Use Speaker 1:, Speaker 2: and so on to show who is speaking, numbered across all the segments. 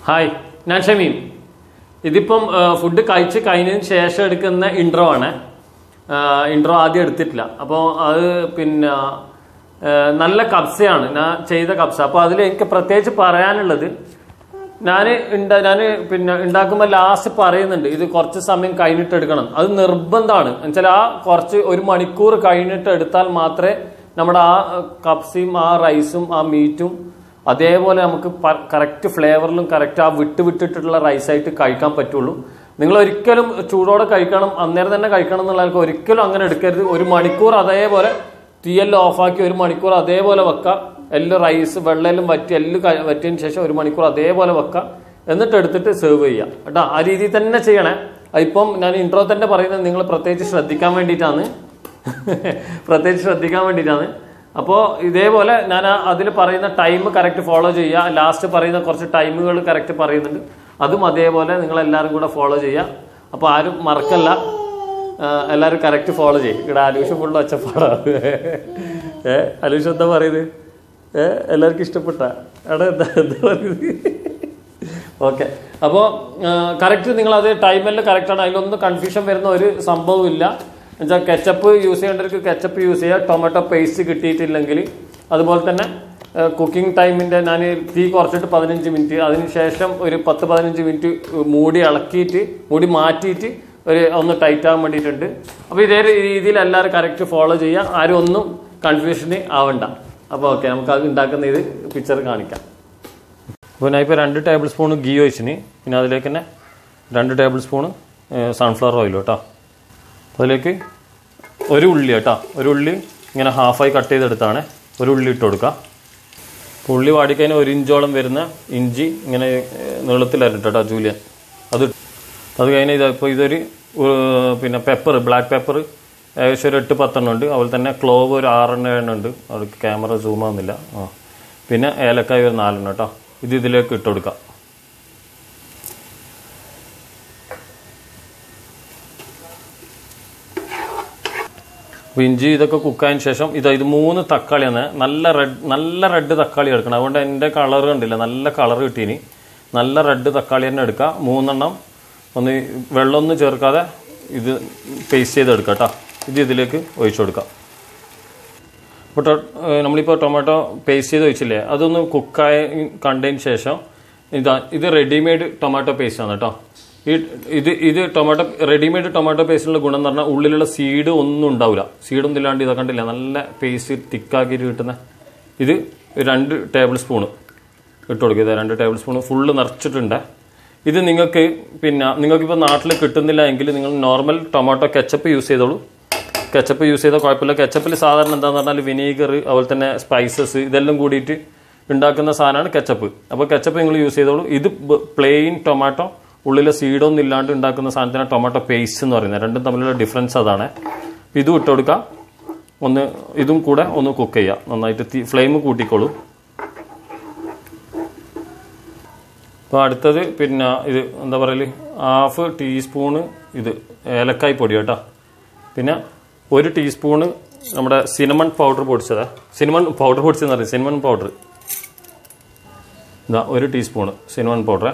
Speaker 1: Hi, ഞാൻ ഷമീം. ഇതിപ്പം food കഴിച്ച് കഴിഞ്ഞതിന് ശേഷം എടുക്കുന്ന ഇൻട്രോ ആണ്. ഇൻട്രോ ആദ്യം എടുത്തിട്ടില്ല. അപ്പോൾ അത് പിന്നെ നല്ല കബ്സയാണ് ഞാൻ ചെയ്ത കബ്സ. അപ്പോൾ അതിൽ എനിക്ക് പ്രത്യേകിച്ച് പറയാനുള്ളത്, ഞാൻ പിന്നെ ഉണ്ടാക്കുമ്പോൾ ലാസ്റ്റ് പറയുന്നുണ്ട് ഇത് കുറച്ച് സമയം കഴിഞ്ഞിട്ട് എടുക്കണം. അത് നിർബന്ധമാണ്. എന്നുവെച്ചാൽ ആ കുറച്ച് 1 മണിക്കൂർ കഴിഞ്ഞിട്ട് എടുത്താൽ മാത്രമേ നമ്മുടെ ആ കബ്സയും ആ റൈസും ആ മീറ്റും അതേപോലെ നമുക്ക് കറക്റ്റ് ഫ്ലേവറിലും കറക്റ്റ് ആ വിട്ടിട്ടുള്ള റൈസായിട്ട് കഴിക്കാൻ പറ്റുള്ളൂ. നിങ്ങൾ ഒരിക്കലും ചൂടോടെ കഴിക്കണം, അന്നേരം തന്നെ കഴിക്കണം എന്നുള്ള ഒരിക്കലും അങ്ങനെ എടുക്കരുത്. 1 മണിക്കൂർ അതേപോലെ തീയെല്ലാം ഓഫാക്കി 1 മണിക്കൂർ അതേപോലെ വെക്കുക. എല്ലാം റൈസ് വെള്ളമെല്ലാം എല്ലാം വറ്റിയതിന് ശേഷം 1 മണിക്കൂർ അതേപോലെ വെക്കുക. എന്നിട്ട് എടുത്തിട്ട് സെർവ് ചെയ്യുക കേട്ടോ. ആ രീതിയിൽ തന്നെ ചെയ്യണേ. അതിപ്പം ഞാൻ ഇൻട്രോ തന്നെ പറയുന്നത് നിങ്ങൾ പ്രത്യേകിച്ച് ശ്രദ്ധിക്കാൻ വേണ്ടിയിട്ടാണ്. അപ്പോൾ ഇതേപോലെ ഞാൻ അതിൽ പറയുന്ന ടൈം കറക്റ്റ് ഫോളോ ചെയ്യുക. ലാസ്റ്റ് പറയുന്ന കുറച്ച് ടൈമുകൾ കറക്റ്റ് പറയുന്നുണ്ട്. അതും അതേപോലെ നിങ്ങളെല്ലാവരും കൂടെ ഫോളോ ചെയ്യുക. അപ്പോൾ ആരും മറക്കല്ല, എല്ലാവരും കറക്റ്റ് ഫോളോ ചെയ്യും. ഇവിടെ അലൂഷ് ഫുള്ള് ഒച്ചപ്പാടാണ്. അലൂഷ് എന്താ പറയുന്നത്? എല്ലാവർക്കും ഇഷ്ടപ്പെട്ട എടാ എന്താ പറയുന്നത്? ഓക്കെ. അപ്പോൾ കറക്റ്റ് നിങ്ങളത് ടൈമെല്ലാം കറക്റ്റാണ്. അതിലൊന്നും കൺഫ്യൂഷൻ വരുന്ന ഒരു സംഭവം ഇല്ല. എന്നുവെച്ചാൽ കെച്ചപ്പ് യൂസ് ചെയ്യേണ്ടവർക്ക് കെച്ചപ്പ് യൂസ് ചെയ്യുക. ടൊമാറ്റോ പേസ്റ്റ് കിട്ടിയിട്ടില്ലെങ്കിൽ അതുപോലെ തന്നെ കുക്കിംഗ് ടൈമിൻ്റെ ഞാൻ തീ കുറച്ചിട്ട് 15 മിനിറ്റ്, അതിനുശേഷം ഒരു 10-15 മിനിറ്റ് മൂടി ഇളക്കിയിട്ട് മൂടി മാറ്റിയിട്ട് ഒന്ന് ടൈറ്റ് ആകാൻ വേണ്ടിയിട്ടുണ്ട്. അപ്പോൾ ഇതേ രീതിയിൽ എല്ലാവരും കറക്റ്റ് ഫോളോ ചെയ്യുക. ആരും ഒന്നും കൺഫ്യൂഷന് ആവണ്ട. അപ്പോൾ ഓക്കെ, നമുക്ക് അത് ഉണ്ടാക്കുന്ന ഇത് പിക്ചർ കാണിക്കാം. അപ്പോൾ ഞാൻ ഇപ്പോൾ 2 ടേബിൾ സ്പൂൺ ഗീ ഒഴിച്ചിന്, പിന്നെ അതിലേക്ക് തന്നെ 2 ടേബിൾ സ്പൂൺ സൺഫ്ലവർ ഓയിൽ കേട്ടോ. അതിലേക്ക് 1 ഉള്ളി കേട്ടോ. 1 ഉള്ളി ഇങ്ങനെ ഹാഫായി കട്ട് ചെയ്തെടുത്താണ്. 1 ഉള്ളി ഇട്ട് കൊടുക്കുക. ഉള്ളി വാടിക്കഴിഞ്ഞാൽ 1 ഇഞ്ചോളം വരുന്ന ഇഞ്ചി ഇങ്ങനെ നീളത്തിലായിരുന്നു കേട്ടോ ജൂലിയൻ. അത് കഴിഞ്ഞാൽ ഇപ്പോൾ ഇതൊരു പിന്നെ പെപ്പർ, ബ്ലാക്ക് പെപ്പർ ഏകദേശം ഒരു 8-10 ഉണ്ട്. അതുപോലെ തന്നെ ക്ലോവ് ഒരു 6-7 ഉണ്ട്. അവർക്ക് ക്യാമറ സൂം ആവുന്നില്ല. പിന്നെ ഏലക്കായ ഒരു 4 കേട്ടോ. ഇതിലേക്ക് ഇട്ട് കൊടുക്കുക. അപ്പോൾ ഇഞ്ചി ഇതൊക്കെ കുക്കായതിന് ശേഷം ഇത് 3 തക്കാളിയാണ്. നല്ല റെഡ് തക്കാളി എടുക്കണം. അതുകൊണ്ട് എൻ്റെ കളർ കണ്ടില്ല, നല്ല കളർ കിട്ടീനി. നല്ല റെഡ് തക്കാളി തന്നെ എടുക്കുക. 3 എണ്ണം ഒന്ന് വെള്ളമൊന്നും ചേർക്കാതെ ഇത് പേസ്റ്റ് ചെയ്തെടുക്കുക കേട്ടോ. ഇതിലേക്ക് ഒഴിച്ചു കൊടുക്കുക. അപ്പോൾ നമ്മളിപ്പോൾ ടൊമാറ്റോ പേസ്റ്റ് ചെയ്ത് ഒഴിച്ചില്ലേ, അതൊന്ന് കുക്കായി കണ്ടതിന് ശേഷം ഇത് റെഡിമെയ്ഡ് ടൊമാറ്റോ പേസ്റ്റാണ് കേട്ടോ. ഇത് ടൊമാറ്റോ റെഡിമെയ്ഡ് ടൊമാറ്റോ പേസ്റ്റിലുള്ള ഗുണം എന്ന് പറഞ്ഞാൽ ഉള്ളിലുള്ള സീഡ് ഒന്നും ഉണ്ടാവില്ല. സീഡൊന്നും ഇല്ലാണ്ട് ഇതൊക്കെ കണ്ടില്ല, നല്ല പേസ്റ്റ് തിക്കാക്കിയിട്ട് കിട്ടുന്ന ഇത് 2 ടേബിൾ സ്പൂണ് ഇട്ട് കൊടുക്കുക. 2 ടേബിൾ സ്പൂൺ ഫുള്ള് നിറച്ചിട്ടുണ്ട്. ഇത് നിങ്ങൾക്കിപ്പോൾ നാട്ടിൽ കിട്ടുന്നില്ല എങ്കിൽ നിങ്ങൾ നോർമൽ ടൊമാറ്റോ കെച്ചപ്പ് യൂസ് ചെയ്തോളൂ. കെച്ചപ്പ് യൂസ് ചെയ്താൽ കുഴപ്പമില്ല. കെച്ചപ്പിൽ സാധാരണ എന്താണെന്ന് പറഞ്ഞാൽ വിനീഗർ, അതുപോലെ തന്നെ സ്പൈസസ് ഇതെല്ലാം കൂടിയിട്ട് ഉണ്ടാക്കുന്ന സാധനമാണ് കെച്ചപ്പ്. അപ്പോൾ കെച്ചപ്പ് നിങ്ങൾ യൂസ് ചെയ്തോളൂ. ഇത് പ്ലെയിൻ ടൊമാറ്റോ ഉള്ളിലെ സീഡൊന്നും ഇല്ലാണ്ട് ഉണ്ടാക്കുന്ന സാധനത്തിനാണ് ടൊമാറ്റോ പേസ്റ്റ് എന്ന് പറയുന്നത്. രണ്ടും തമ്മിലുള്ള ഡിഫറൻസ് അതാണ്. ഇതും ഇട്ട് കൊടുക്കുക. ഇതും കൂടെ ഒന്ന് കുക്ക് ചെയ്യുക. നന്നായിട്ട് ഫ്ലെയിം കൂട്ടിക്കോളൂ. അപ്പോൾ അടുത്തത് ഇത് എന്താ പറയല്, 1/2 ടീസ്പൂണ് ഇത് ഏലക്കായ് പൊടി കേട്ടോ. പിന്നെ 1 ടീസ്പൂണ് നമ്മുടെ സിനമൺ പൗഡർ പൊടിച്ചതാ. സിനമൺ പൗഡർ ഇതാ 1 ടീസ്പൂണ് സിനമൺ പൗഡർ.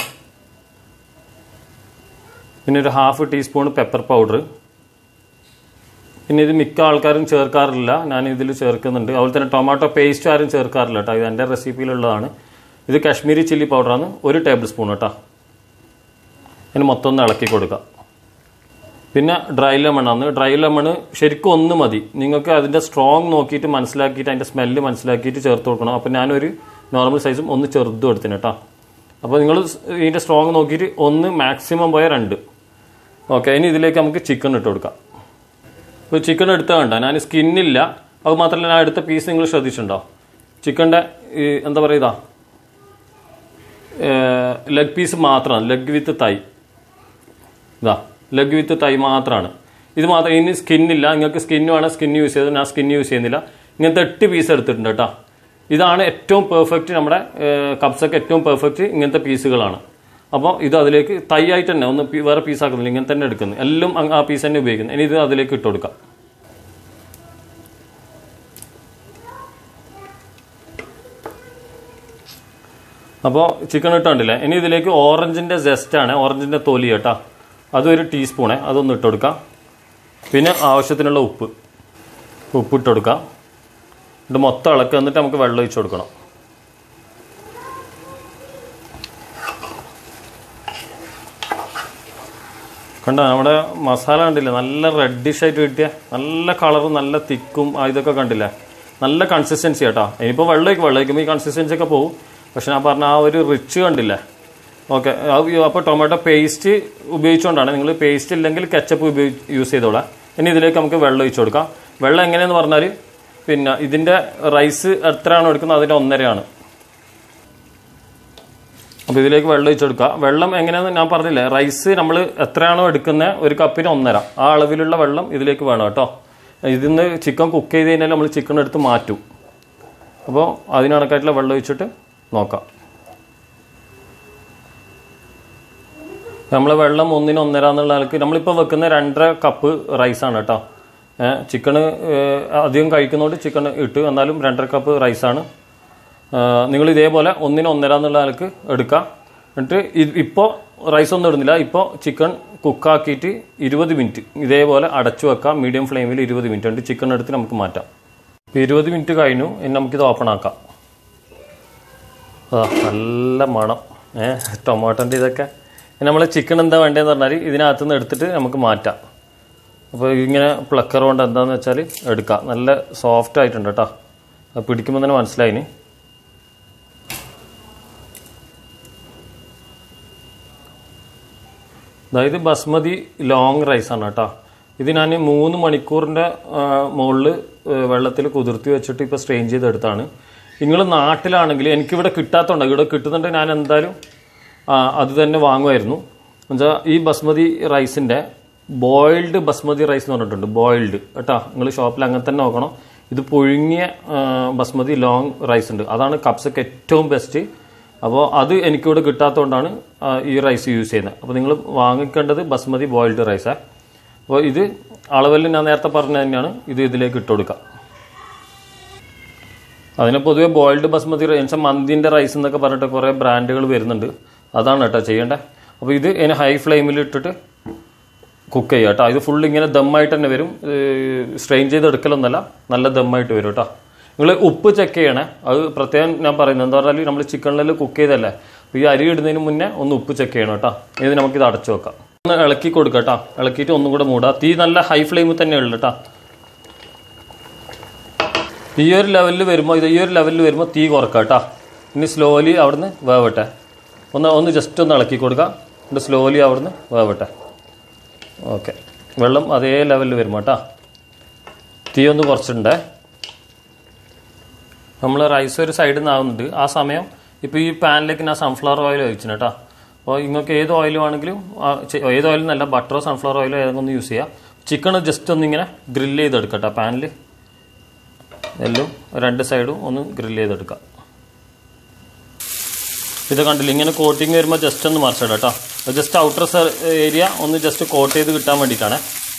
Speaker 1: പിന്നെ ഒരു 1/2 ടീസ്പൂൺ പെപ്പർ പൗഡർ. പിന്നെ ഇത് മിക്ക ആൾക്കാരും ചേർക്കാറില്ല, ഞാൻ ഇതിൽ ചേർക്കുന്നുണ്ട്. അതുപോലെ തന്നെ ടൊമാറ്റോ പേസ്റ്റ് ആരും ചേർക്കാറില്ല കേട്ടോ. ഇത് എൻ്റെ റെസിപ്പിയിലുള്ളതാണ്. ഇത് കാശ്മീരി ചില്ലി പൗഡറാണ്, 1 ടേബിൾ സ്പൂൺ കേട്ടോ. അതിന് മൊത്തം ഒന്ന് ഇളക്കി കൊടുക്കുക. പിന്നെ ഡ്രൈ ലെമണാണ്. ഡ്രൈ ലെമണ് ശരിക്കും 1 മതി. നിങ്ങൾക്ക് അതിൻ്റെ സ്ട്രോങ് നോക്കിയിട്ട് മനസ്സിലാക്കിയിട്ട് അതിൻ്റെ സ്മെല്ല് മനസ്സിലാക്കിയിട്ട് ചേർത്ത് കൊടുക്കണം. അപ്പോൾ ഞാനൊരു നോർമൽ സൈസും 1 ചെറുതും എടുത്തിന് കേട്ടോ. അപ്പോൾ നിങ്ങൾ ഇതിൻ്റെ സ്ട്രോങ് നോക്കിയിട്ട് 1 മാക്സിമം പോയ 2. ഓക്കെ, ഇനി ഇതിലേക്ക് നമുക്ക് ചിക്കൻ ഇട്ട് കൊടുക്കാം. ഇപ്പോൾ ചിക്കൻ എടുത്താൽ കണ്ട ഞാൻ സ്കിന്നില്ല. അത് മാത്രമല്ല, ഞാൻ എടുത്ത പീസ് നിങ്ങൾ ശ്രദ്ധിച്ചിട്ടുണ്ടോ? ചിക്കൻ്റെ എന്താ പറയുക, ലെഗ് പീസ് മാത്രമാണ്. Leg with thigh leg with തൈ മാത്രമാണ്. ഇത് മാത്രം. ഇനി സ്കിന്നില്ല. നിങ്ങൾക്ക് സ്കിന്ന് വേണം, സ്കിന്ന് യൂസ് ചെയ്ത്. ഞാൻ സ്കിന്ന് യൂസ് ചെയ്യുന്നില്ല. ഇങ്ങനത്തെ 8 പീസ് എടുത്തിട്ടുണ്ട് കേട്ടോ. ഇതാണ് ഏറ്റവും പെർഫെക്റ്റ്. നമ്മുടെ കബ്സൊക്കെ ഏറ്റവും പെർഫെക്റ്റ് ഇങ്ങനത്തെ പീസുകളാണ്. അപ്പോൾ ഇത് അതിലേക്ക് തൈ ആയിട്ട് തന്നെ ഒന്ന് വേറെ പീസാക്കുന്നില്ല, ഇങ്ങനെ തന്നെ എടുക്കുന്നത്. എല്ലാം ആ പീസ് തന്നെ ഉപയോഗിക്കുന്നത്. ഇനി ഇത് അതിലേക്ക് ഇട്ട് കൊടുക്കാം. അപ്പോൾ ചിക്കൻ ഇട്ടുണ്ടല്ലേ. ഇനി ഇതിലേക്ക് ഓറഞ്ചിൻ്റെ ജസ്റ്റാണ്, ഓറഞ്ചിൻ്റെ തൊലി കേട്ടോ, അതൊരു ടീസ്പൂണേ, അതൊന്ന് ഇട്ട് കൊടുക്കാം. പിന്നെ ആവശ്യത്തിനുള്ള ഉപ്പിട്ട് കൊടുക്കാം. ഇത് മൊത്തം ഇളക്കുക. എന്നിട്ട് നമുക്ക് വെള്ളം ഒഴിച്ച് കൊടുക്കണം. കണ്ടോ നമ്മുടെ മസാല കണ്ടില്ലേ, നല്ല റെഡിഷായിട്ട് കിട്ടിയ നല്ല കളറും നല്ല തിക്കും ഇതൊക്കെ കണ്ടില്ലേ, നല്ല കൺസിസ്റ്റൻസി കേട്ടോ. ഇനിയിപ്പോൾ വെള്ളം ഒഴിക്കുമ്പോൾ ഈ കൺസിസ്റ്റൻസി ഒക്കെ പോകും. പക്ഷെ ഞാൻ പറഞ്ഞ ആ ഒരു റിച്ച് കണ്ടില്ലേ. ഓക്കെ, അപ്പോൾ ടൊമാറ്റോ പേസ്റ്റ് ഉപയോഗിച്ചുകൊണ്ടാണ്. നിങ്ങൾ പേസ്റ്റ് ഇല്ലെങ്കിൽ കെച്ചപ്പ് യൂസ് ചെയ്തോളാം. ഇനി ഇതിലേക്ക് നമുക്ക് വെള്ളം ഒഴിച്ച് കൊടുക്കാം. വെള്ളം എങ്ങനെയെന്ന് പറഞ്ഞാൽ പിന്നെ ഇതിൻ്റെ റൈസ് എത്രയാണോ എടുക്കുന്നത് അതിൻ്റെ 1.5 അപ്പോൾ ഇതിലേക്ക് വെള്ളം ഒഴിച്ച് കൊടുക്കുക. വെള്ളം എങ്ങനെയാണെന്ന് ഞാൻ പറഞ്ഞില്ലേ, റൈസ് നമ്മൾ എത്രയാണോ എടുക്കുന്നത് ഒരു കപ്പിന് 1.5 ആ അളവിലുള്ള വെള്ളം ഇതിലേക്ക് വേണം കേട്ടോ. ഇതിന്ന് ചിക്കൻ കുക്ക് ചെയ്ത് കഴിഞ്ഞാൽ നമ്മൾ ചിക്കൻ എടുത്ത് മാറ്റും. അപ്പോൾ അതിന് കണക്കായിട്ടുള്ള വെള്ളം ഒഴിച്ചിട്ട് നോക്കാം. നമ്മളെ വെള്ളം 1:1.5 എന്നുള്ള ആൾക്ക് നമ്മളിപ്പോൾ വെക്കുന്ന 2.5 കപ്പ് റൈസാണ് കേട്ടോ. ചിക്കന് അധികം കഴിക്കുന്നതുകൊണ്ട് ചിക്കൻ ഇട്ട്, എന്നാലും 2.5 കപ്പ് റൈസാണ്. നിങ്ങൾ ഇതേപോലെ 1:1.5 എന്നുള്ള ആൾക്ക് എടുക്കുക. എന്നിട്ട് ഇപ്പോൾ റൈസ് ഒന്നും ഇടുന്നില്ല. ഇപ്പോൾ ചിക്കൻ കുക്കാക്കിയിട്ട് 20 മിനിറ്റ് ഇതേപോലെ അടച്ചു വെക്കാം. മീഡിയം ഫ്ലെയിമിൽ 20 മിനിറ്റ് ഉണ്ട്. ചിക്കൻ എടുത്ത് നമുക്ക് മാറ്റാം. ഇപ്പോൾ 20 മിനിറ്റ് കഴിഞ്ഞു. ഇനി നമുക്കിത് ഓപ്പൺ ആക്കാം. നല്ല മണം ടൊമാറ്റോൻ്റെ ഇതൊക്കെ. നമ്മൾ ചിക്കൻ എന്താ വേണ്ടതെന്ന് പറഞ്ഞാൽ ഇതിനകത്തുനിന്ന് എടുത്തിട്ട് നമുക്ക് മാറ്റാം. അപ്പോൾ ഇങ്ങനെ പ്ലക്കർ കൊണ്ട് എന്താണെന്ന് വെച്ചാൽ എടുക്കാം. നല്ല സോഫ്റ്റ് ആയിട്ടുണ്ട് കേട്ടോ. അത് പിടിക്കുമ്പോൾ തന്നെ മനസ്സിലായിന്. അതായത് ബസ്മതി ലോങ് റൈസാണ് കേട്ടോ. ഇത് ഞാൻ 3 മണിക്കൂറിൻ്റെ മുകളിൽ വെള്ളത്തിൽ കുതിർത്തി വെച്ചിട്ട് ഇപ്പോൾ സ്ട്രെയിൻ ചെയ്തെടുത്താണ്. നിങ്ങൾ നാട്ടിലാണെങ്കിൽ എനിക്കിവിടെ കിട്ടാത്തതുണ്ട്, ഇവിടെ കിട്ടുന്നുണ്ട് ഞാൻ എന്തായാലും അത് തന്നെ വാങ്ങുമായിരുന്നു. എന്നുവെച്ചാൽ ഈ ബസ്മതി റൈസിൻ്റെ ബോയിൽഡ് ബസ്മതി റൈസ് എന്ന് പറഞ്ഞിട്ടുണ്ട്. ബോയിൽഡ് കേട്ടോ, നിങ്ങൾ ഷോപ്പിൽ അങ്ങനെ തന്നെ നോക്കണം. ഇത് പുഴുങ്ങിയ ബസ്മതി ലോങ് റൈസ് ഉണ്ട്, അതാണ് കപ്സൊക്കെ ഏറ്റവും ബെസ്റ്റ്. അപ്പോൾ അത് എനിക്കിവിടെ കിട്ടാത്തതുകൊണ്ടാണ് ഈ റൈസ് യൂസ് ചെയ്യുന്നത്. അപ്പോൾ നിങ്ങൾ വാങ്ങിക്കേണ്ടത് ബസ്മതി ബോയിൽഡ് റൈസാണ്. അപ്പോൾ ഇത് അളവിൽ ഞാൻ നേരത്തെ പറഞ്ഞ തന്നെയാണ്. ഇത് ഇതിലേക്ക് ഇട്ട് കൊടുക്കുക. അതിന് പൊതുവെ ബോയിൽഡ് ബസ്മതി റൈസ്, മന്തിൻ്റെ റൈസ് എന്നൊക്കെ പറഞ്ഞിട്ട് കുറേ ബ്രാൻഡുകൾ വരുന്നുണ്ട്. അതാണ് കേട്ടോ ചെയ്യേണ്ടത്. അപ്പോൾ ഇത് ഇനി ഹൈ ഫ്ലെയിമിൽ ഇട്ടിട്ട് കുക്ക് ചെയ്യുക കേട്ടോ. ഇത് ഫുൾ ഇങ്ങനെ ദമ്മായിട്ട് തന്നെ വരും. സ്ട്രെയിൻ ചെയ്ത് എടുക്കലൊന്നല്ല, നല്ല ദമ്മായിട്ട് വരും കേട്ടോ. നിങ്ങൾ ഉപ്പ് ചെക്ക് ചെയ്യണേ. അത് പ്രത്യേകം ഞാൻ പറയുന്നത് എന്താ പറഞ്ഞാൽ നമ്മൾ ചിക്കനിലെല്ലാം കുക്ക് ചെയ്തല്ലേ, അപ്പോൾ ഈ അരി ഇടുന്നതിന് മുന്നേ ഒന്ന് ഉപ്പ് ചെക്ക് ചെയ്യണം കേട്ടോ. ഇത് നമുക്കിത് അടച്ചു വെക്കാം. ഒന്ന് ഇളക്കി കൊടുക്കുക കേട്ടോ. ഇളക്കിയിട്ട് ഒന്നും കൂടെ മൂടാം. തീ നല്ല ഹൈ ഫ്ലെയിമിൽ തന്നെ ഉള്ളു കേട്ടോ. ഈ ഒരു ലെവലിൽ വരുമ്പോൾ തീ കുറക്കാം കേട്ടോ. ഇനി സ്ലോലി അവിടുന്ന് വേവട്ടെ. ഒന്ന് ജസ്റ്റ് ഒന്ന് ഇളക്കി കൊടുക്കുക. എന്നിട്ട് സ്ലോലി അവിടുന്ന് വേവട്ടെ. ഓക്കെ, വെള്ളം അതേ ലെവലിൽ വരുമ്പോൾ കേട്ടോ. തീ ഒന്ന് കുറച്ചിട്ടുണ്ടേ. നമ്മൾ റൈസ് ഒരു സൈഡിൽ നിന്നാവുന്നുണ്ട്. ആ സമയം ഇപ്പോൾ ഈ പാനിലേക്ക് ഞാൻ സൺഫ്ലവർ ഓയിൽ ഒഴിച്ചിന് കേട്ടോ. അപ്പോൾ നിങ്ങൾക്ക് ഏത് ഓയിൽ വേണമെങ്കിലും, ഏത് ഓയിൽ എന്നല്ല, ബട്ടറോ സൺഫ്ലവർ ഓയിലോ ഏതെങ്കിലും ഒന്ന് യൂസ് ചെയ്യാം. ചിക്കൻ ജസ്റ്റ് ഒന്നിങ്ങനെ ഗ്രില്ല് ചെയ്തെടുക്കട്ടോ പാനിൽ. എല്ലാം 2 സൈഡും ഒന്ന് ഗ്രില്ല് ചെയ്തെടുക്കാം. ഇത് കണ്ടില്ല, ഇങ്ങനെ കോട്ടിങ് വരുമ്പോൾ ജസ്റ്റ് ഒന്ന് മറിച്ചിടാം കേട്ടോ. ജസ്റ്റ് ഔട്ടർ ഏരിയ ഒന്ന് ജസ്റ്റ് കോട്ട് ചെയ്ത് കിട്ടാൻ വേണ്ടിയിട്ടാണ്.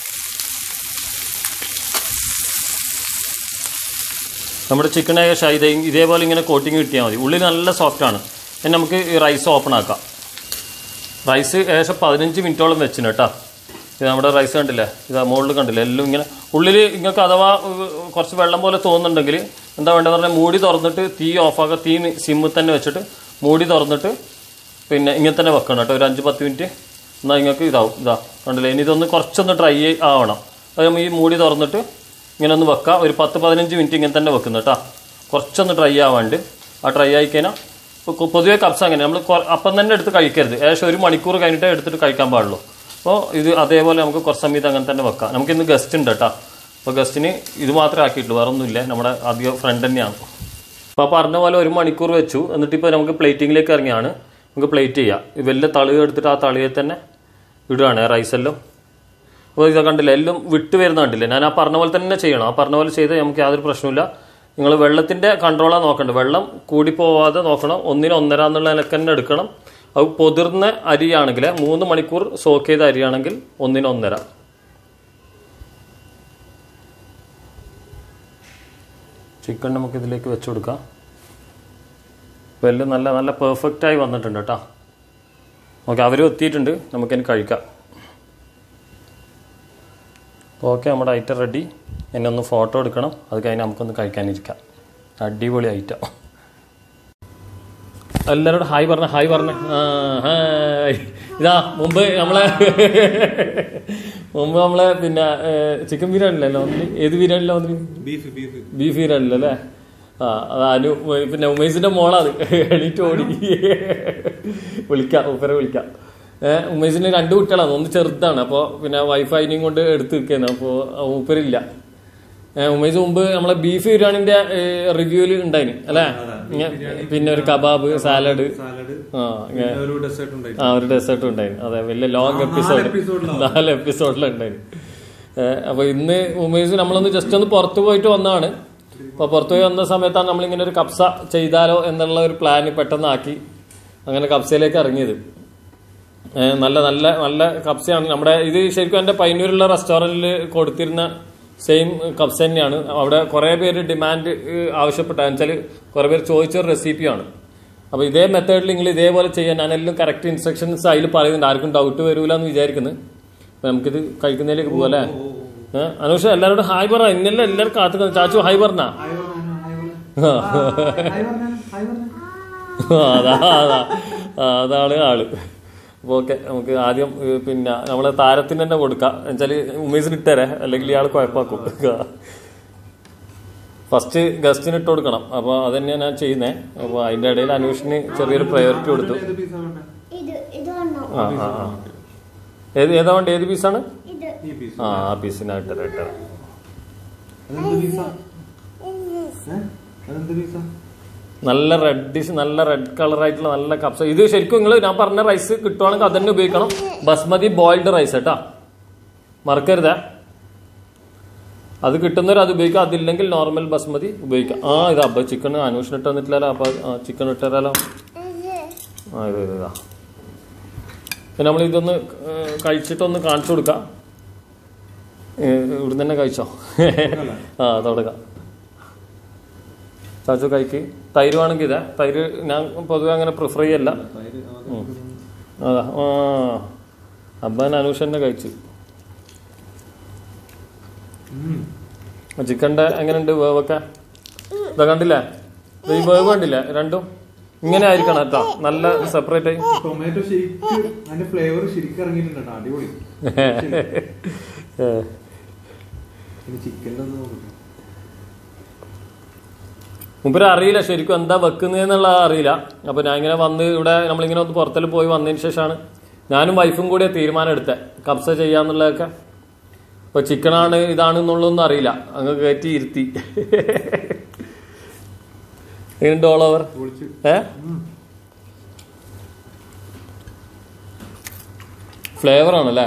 Speaker 1: നമ്മുടെ ചിക്കൻ ഇതേപോലെ ഇങ്ങനെ കോട്ടിങ് കിട്ടിയാൽ മതി. ഉള്ളിൽ നല്ല സോഫ്റ്റാണ്. ഇനി നമുക്ക് ഈ റൈസ് ഓപ്പൺ ആക്കാം. റൈസ് ഏകദേശം 15 മിനിറ്റോളം വെച്ചിന് കേട്ടോ. ഇത് നമ്മുടെ റൈസ് കണ്ടില്ലേ, ഇതാ മുകളിൽ കണ്ടില്ലേ, എല്ലാം ഇങ്ങനെ ഉള്ളിൽ. നിങ്ങൾക്ക് അഥവാ കുറച്ച് വെള്ളം പോലെ തോന്നുന്നുണ്ടെങ്കിൽ എന്താ വേണ്ടതെന്ന് പറഞ്ഞാൽ മൂടി തുറന്നിട്ട് തീ ഓഫാക്കുക. തീ സിമ്മിൽ തന്നെ വെച്ചിട്ട് മൂടി തുറന്നിട്ട് പിന്നെ ഇങ്ങനെ തന്നെ വെക്കണം കേട്ടോ. ഒരു 5-10 മിനിറ്റ്. എന്നാൽ നിങ്ങൾക്ക് ഇതാവും. ഇതാ കണ്ടില്ലേ. ഇനി ഇതൊന്ന് കുറച്ചൊന്ന് ഡ്രൈ ആവണം. അത് ഈ മൂടി തുറന്നിട്ട് ഇങ്ങനെ ഒന്ന് വെക്കുക. ഒരു 10-15 മിനിറ്റ് ഇങ്ങനെ തന്നെ വെക്കുന്നു കേട്ടോ. കുറച്ചൊന്ന് ഡ്രൈ ആവാണ്ട്. ആ ഡ്രൈ ആയിക്കഴിഞ്ഞാൽ പൊതുവേ കപ്സ് അങ്ങനെ നമ്മൾ അപ്പം തന്നെ എടുത്ത് കഴിക്കരുത്. ഏകദേശം 1 മണിക്കൂർ കഴിഞ്ഞിട്ടേ എടുത്തിട്ട് കഴിക്കാൻ പാടുള്ളൂ. അപ്പോൾ ഇത് അതേപോലെ നമുക്ക് കുറച്ച് സമയത്ത് അങ്ങനെ തന്നെ വെക്കാം. നമുക്കിന്ന് ഗസ്റ്റ് ഉണ്ട് കേട്ടോ. അപ്പോൾ ഗസ്റ്റിന് ഇത് മാത്രമേ ആക്കിയിട്ടുള്ളൂ, വേറെ ഒന്നുമില്ല. നമ്മുടെ അധികം ഫ്രണ്ട് തന്നെയാണ്. അപ്പോൾ പറഞ്ഞ പോലെ 1 മണിക്കൂർ വെച്ചു. എന്നിട്ടിപ്പോൾ നമുക്ക് പ്ലേറ്റിങ്ങിലേക്ക് ഇറങ്ങിയാണ്. നമുക്ക് പ്ലേറ്റ് ചെയ്യാം. വലിയ തളിക എടുത്തിട്ട് ആ തളികയിൽ തന്നെ ഇടുകയാണ് റൈസെല്ലാം. അപ്പോൾ ഇത് കണ്ടില്ല, എല്ലാം വിട്ട് വരുന്ന കണ്ടില്ലേ. ഞാൻ ആ പറഞ്ഞ പോലെ തന്നെ ചെയ്യണം. ആ പറഞ്ഞ പോലെ ചെയ്താൽ നമുക്ക് യാതൊരു പ്രശ്നമില്ല. നിങ്ങൾ വെള്ളത്തിൻ്റെ കൺട്രോളാണ് നോക്കേണ്ടത്. വെള്ളം കൂടി പോവാതെ നോക്കണം. 1:1.5 എന്നുള്ള നിലക്ക് തന്നെ എടുക്കണം. അത് പൊതിർന്ന അരിയാണെങ്കിൽ 3 മണിക്കൂർ സോക്ക് ചെയ്ത അരിയാണെങ്കിൽ 1:1.5. ചിക്കൻ നമുക്ക് ഇതിലേക്ക് വെച്ച് കൊടുക്കാം. അപ്പോൾ എല്ലാം നല്ല നല്ല പെർഫെക്റ്റായി വന്നിട്ടുണ്ട് കേട്ടോ. ഓക്കെ, അവരും എത്തിയിട്ടുണ്ട്, നമുക്കിനി കഴിക്കാം. ഓക്കെ, നമ്മുടെ ഐറ്റം റെഡി. എന്നെ ഒന്ന് ഫോട്ടോ എടുക്കണം, അത് കഴിഞ്ഞ് നമുക്കൊന്ന് കഴിക്കാനിരിക്കാം. അടിപൊളി ഐറ്റം. എല്ലാവരോടും ഹായ് പറഞ്ഞ ഹായ്. ഇതാ മുമ്പ് നമ്മളെ പിന്നെ ചിക്കൻ ബിരിയാണിലല്ലോ വന്നിട്ട്, ഏത് ബിരിയാണിയിലാണ് വന്നിട്ട്? ബീഫ് ബിരിയാണിലല്ലേ? ആ, അത് പിന്നെ ഉമേസിന്റെ മോളാത്. എണീറ്റ് ഓടി. വിളിക്കാം, വിളിക്കാം. ഉമേസിന് 2 കുട്ടികളാണ്, ഒന്ന് ചെറുതാണ്. അപ്പോൾ പിന്നെ വൈഫ് അതിനെയും കൊണ്ട് എടുത്ത് നിൽക്കുന്നു. അപ്പോൾ മൂപ്പരില്ല. ഉമേസ് മുമ്പ് നമ്മളെ ബീഫ് ബിരിയാണിന്റെ റിവ്യൂല് ഉണ്ടായിന് അല്ലേ? പിന്നെ ഒരു കബാബ്, സാലഡ്, ഒരു ഡെസേർട്ടും ഉണ്ടായിന്. അതെ, വലിയ ലോങ് എപ്പിസോഡ്, 4 എപ്പിസോഡിലുണ്ടായിന്. അപ്പൊ ഇന്ന് ഉമേസ് നമ്മളൊന്ന് ജസ്റ്റ് ഒന്ന് പുറത്തു പോയിട്ട് വന്നതാണ്. അപ്പൊ പുറത്തു പോയി വന്ന സമയത്താണ് നമ്മളിങ്ങനെ ഒരു കബ്സ ചെയ്താലോ എന്നുള്ള ഒരു പ്ലാന് പെട്ടെന്നാക്കി അങ്ങനെ കബ്സയിലേക്ക് ഇറങ്ങിയത്. നല്ല നല്ല നല്ല കബ്സയാണ്. നമ്മുടെ ഇത് ശരിക്കും എന്റെ പയ്യന്നൂരുള്ള റെസ്റ്റോറന്റിൽ കൊടുത്തിരുന്ന സെയിം കബ്സ തന്നെയാണ്. അവിടെ കുറെ പേര് ഡിമാൻഡ് ആവശ്യപ്പെട്ടാന്ന് വെച്ചാൽ കുറെ പേര് ചോദിച്ചൊരു റെസിപ്പിയാണ്. അപ്പൊ ഇതേ മെത്തേഡിൽ നിങ്ങൾ ഇതേപോലെ ചെയ്യാൻ ഞാനെല്ലാം കറക്റ്റ് ഇൻസ്ട്രക്ഷൻസ് അതിൽ പറയുന്നുണ്ട്. ആർക്കും ഡൗട്ട് വരൂല എന്ന് വിചാരിക്കുന്നത്. അപ്പൊ നമുക്കിത് കഴിക്കുന്നതിലേക്ക് പോവാ അല്ലേ? അനുഷ എല്ലാവരോടും ഹായ് പറ. ഇന്നെല്ലാം എല്ലാവരും കാത്തുക്കുന്നത്. ചാച്ചു ഹായ് പറഞ്ഞ? അതാണ് ആള്. അപ്പോൾ ഓക്കെ, നമുക്ക് ആദ്യം പിന്നെ നമ്മളെ താരത്തിന് തന്നെ കൊടുക്കാം. എന്നുവെച്ചാൽ ഉമേസിന് ഇട്ടേരെ, അല്ലെങ്കിൽ ഇയാൾ കുഴപ്പമാക്കും. ഫസ്റ്റ് ഗസ്റ്റിന് ഇട്ട് കൊടുക്കണം. അപ്പോൾ അത് തന്നെയാണ് ഞാൻ ചെയ്യുന്നത്. അപ്പോൾ അതിൻ്റെ ഇടയിൽ അനൂഷിന് ചെറിയൊരു പ്രയോറിറ്റി കൊടുത്തു. ഏതാ വേണ്ട? ഏത് പീസാണ്? ആ പീസിനായിട്ട് ഇട്ടേരാ. നല്ല റെഡിഷ്, നല്ല റെഡ് കളറായിട്ടുള്ള നല്ല കപ്സ. ഇത് ശരിക്കും നിങ്ങൾ ഞാൻ പറഞ്ഞ റൈസ് കിട്ടുവാണെങ്കിൽ അത് തന്നെ ഉപയോഗിക്കണം. ബസ്മതി ബോയിൽഡ് റൈസ് കേട്ടാ, മറക്കരുതേ. അത് കിട്ടുന്നവർ അത് ഉപയോഗിക്കാം, അതില്ലെങ്കിൽ നോർമൽ ബസ്മതി ഉപയോഗിക്കാം. ഇതാ അപ്പൊ ചിക്കൻ അന്വേഷണം ഇട്ട് വന്നിട്ടില്ലല്ലോ. അപ്പൊ ചിക്കൻ ഇട്ടുതരാലോ. ഇതാ പിന്നെ നമ്മൾ ഇതൊന്ന് കഴിച്ചിട്ടൊന്ന് കാണിച്ചു കൊടുക്കാം. ഇവിടുന്ന് തന്നെ കഴിച്ചോ? തുടങ്ങാം. ചാച്ചു കഴിക്ക്. തൈര് വേണമെങ്കിൽ ഇതാ. തൈര് ഞാൻ പൊതുവെ അങ്ങനെ പ്രിഫർ ചെയ്യല്ല. അതാ അബ്ബാൻ അനൂഷ് തന്നെ കഴിച്ചു. ചിക്കൻ്റെ എങ്ങനെയുണ്ട് വേവൊക്കെ? ഇതാ കണ്ടില്ലേ? ഈ വേവ് കണ്ടില്ലേ? രണ്ടും ഇങ്ങനെ ആയിരിക്കണം കേട്ടോ, നല്ല സെപ്പറേറ്റ് ആയി.
Speaker 2: ടൊമാറ്റോ ഫ്ലേവർ ശരിക്കും ഇറങ്ങിയിട്ടുണ്ട്. അടിപൊളി. ചിക്കൻ്റെ
Speaker 1: മുമ്പ് അറിയില്ല ശരിക്കും എന്താ വെക്കുന്നതെന്നുള്ള അറിയില്ല. അപ്പൊ ഞാൻ ഇങ്ങനെ വന്ന് ഇവിടെ നമ്മളിങ്ങനെ ഒന്ന് പുറത്തെല്ലാം പോയി വന്നതിന് ശേഷമാണ് ഞാനും വൈഫും കൂടെ തീരുമാനം എടുത്തത് കബ്സ ചെയ്യാന്നുള്ളതൊക്കെ. ഇപ്പൊ ചിക്കനാണ് ഇതാണെന്നുള്ളതൊന്നും അറിയില്ല. അങ്ങ് കയറ്റി ഇരുത്തി. എങ്ങനെയുണ്ട് ഓൾ ഓവർ? ഫ്ലേവർ ആണല്ലേ?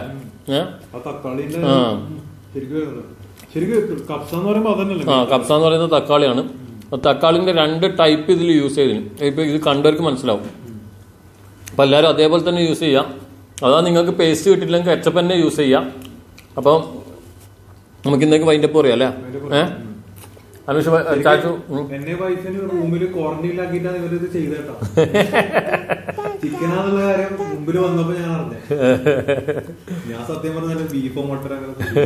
Speaker 1: കബ്സ എന്ന് പറയുന്നത് തക്കാളിയാണ്. തക്കാളിന്റെ 2 ടൈപ്പ് ഇതിൽ യൂസ് ചെയ്തിന്. ഇപ്പൊ ഇത് കണ്ടവർക്ക് മനസ്സിലാവും. അപ്പൊ എല്ലാവരും അതേപോലെ തന്നെ യൂസ് ചെയ്യാം. അതാ നിങ്ങൾക്ക് പേസ്റ്റ് കിട്ടിയില്ലെങ്കിൽ കെച്ചപ്പ് തന്നെ യൂസ് ചെയ്യാം. അപ്പം നമുക്ക് ഇന്നേക്ക് വൈൻഡപ്പ് പറയാം അല്ലേ? അനുഷ ചാച്ചു
Speaker 2: എന്നെ വൈഫിന് റൂമിൽ ക്വാറന്റൈനിലാക്കിയിട്ടാണ് ഇവരിത് ചെയ്തേട്ടോ. ചിക്കനാന്നുള്ള കാര്യം മുമ്പിൽ വന്നപ്പോ ഞാൻ അറിഞ്ഞേ. ഞാൻ സത്യം പറഞ്ഞാൽ ബീഫോ മട്ടനോ.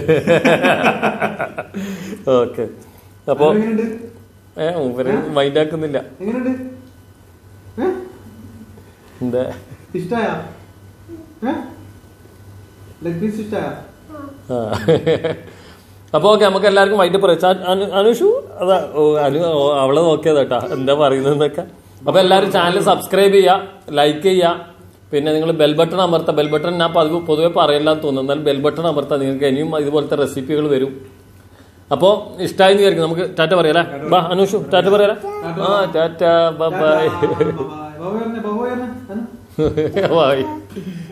Speaker 1: ഓക്കെ, അപ്പൊ മൈൻഡ് ആക്കുന്നില്ല. എന്താ
Speaker 2: ഇഷ്ടായ?
Speaker 1: അപ്പൊ ഓക്കെ, നമുക്ക് എല്ലാവർക്കും വൈകിട്ട് പറയാം. അനുഷു അതാ അവളെ നോക്കിയതാ കേട്ടാ എന്താ പറയുന്നതെന്നൊക്കെ. അപ്പൊ എല്ലാവരും ചാനൽ സബ്സ്ക്രൈബ് ചെയ്യുക, ലൈക്ക് ചെയ്യുക. പിന്നെ നിങ്ങൾ ബെൽ ബട്ടൺ അമർത്താം. ബെൽ ബട്ടൺ ഞാൻ പൊതുവെ പറയില്ലാന്ന് തോന്നുന്നു, എന്നാലും ബെൽ ബട്ടൺ അമർത്താം. നിങ്ങൾക്ക് ഇനിയും ഇതുപോലത്തെ റെസിപ്പികൾ വരും. അപ്പോ ഇഷ്ടമായി വിചാരിക്കും. നമുക്ക് ടാറ്റ പറയാലേ? ബാ അനുഷു ടാറ്റ പറയാലേ? ടാറ്റ ബൈ.